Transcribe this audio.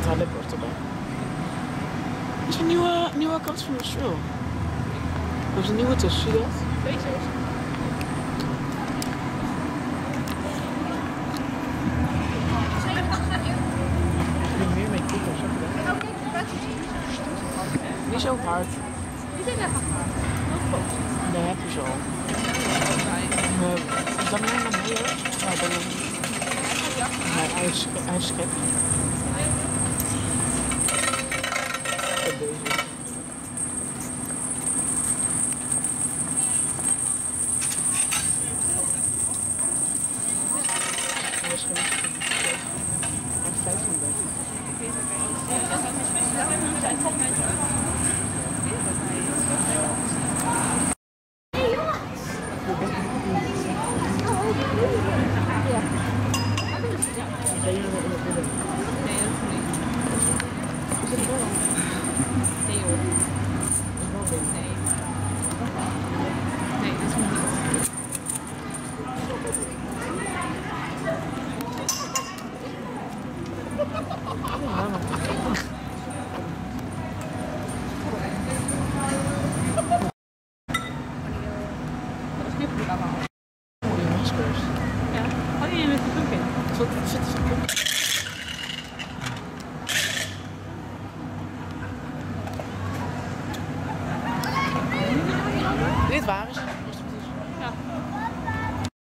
toiletbord erbij. Dit is een nieuwe kant van de show. Er is een nieuwe tussen, zie je dat? Deze is. Meer mee kikkers. Niet zo hard. Die zijn echt hard. Heel groot. Nee, heb je zo. Dan neem ik meer. Ja, dan hij is gek. Deze. Hij is geen 15 Ja, ga je met de groep in? Zit